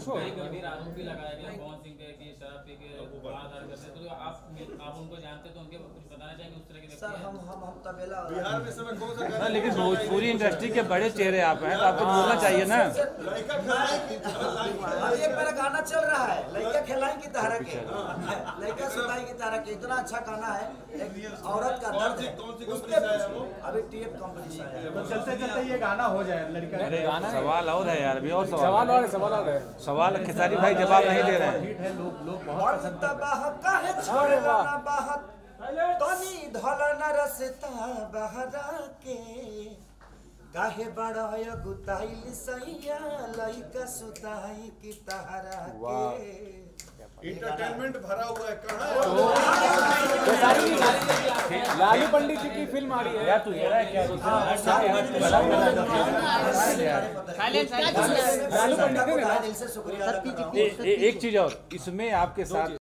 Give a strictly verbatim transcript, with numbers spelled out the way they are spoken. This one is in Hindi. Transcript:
शो है। गंभीर आरोप भी लगाया गया पवन सिंह पे कि शराब पी के बाहर करते, तो आप आप उनको जानते तो उनके कुछ बताना चाहेंगे उस तरह के सर? हम हम हम तबेला बिहार में समय कौन सा गाना? लेकिन भोजपुरी इंडस्ट्री के बड़े चेहरे आप हैं, तो आपको बोलना चाहिए ना। लड़का खिलाए कि अभी एक मेरा गाना चल रहा है, लड़का खिलाई की तरह के, लड़का सुताई की तरह के, इतना अच्छा गाना है, एक औरत का दर्द है। कौन सी उस कंपनी पे से आया वो? अभी टीएफ कंपनी से आया है। तो चलते चलते ये गाना हो जाए लड़का। अरे सवाल और है यार, अभी और सवाल सवाल और है, सवाल और है। सवाल खेसारी भाई जवाब नहीं दे रहे हैं। हिट है, लोग लोग बहुत बड़ पसंद करते हैं। तबाह काहे छोड़ला ना बाहत, तनी धला न रसता बहरा के, काहे बड़ा गुताइल सैया लइका सुताई की तहरा के। इंटरटेनमेंट भरा हुआ है, कहाँ है? लालू पंडित जी की फिल्म आ रही है यार तू ये रहा है क्या? लालू पंडित है ना? दिल से शुक्रिया अदा कर रहा हूं। ए- ए- एक चीज और, इसमें आपके साथ